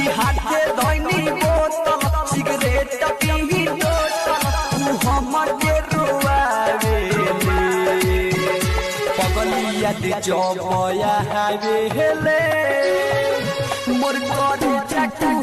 हाथे धोनी बोतल सिगरेट पी बोतल तू हमर के रुआवेले पगलिया दे जबया हावे हेले मोर करे चटा